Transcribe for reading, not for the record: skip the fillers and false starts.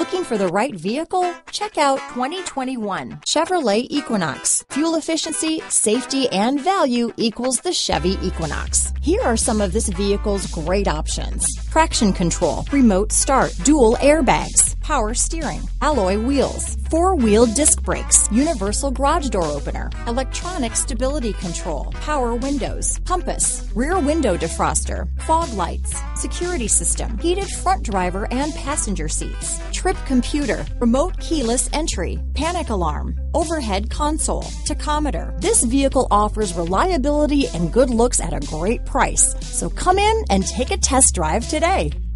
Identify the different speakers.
Speaker 1: Looking for the right vehicle? Check out 2021 Chevrolet Equinox. Fuel efficiency, safety, and value equals the Chevy Equinox. Here are some of this vehicle's great options: traction control, remote start, dual airbags, power steering, alloy wheels, four-wheel disc brakes, universal garage door opener, electronic stability control, power windows, compass, rear window defroster, fog lights, security system, heated front driver and passenger seats, trip computer, remote keyless entry, panic alarm, overhead console, tachometer. This vehicle offers reliability and good looks at a great price. So come in and take a test drive today.